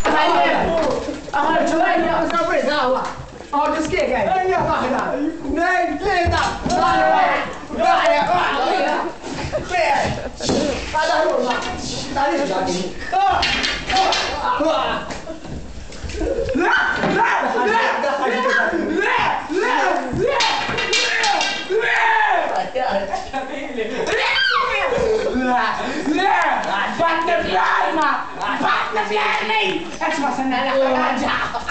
Bat na biar ni! Es masih nak raja.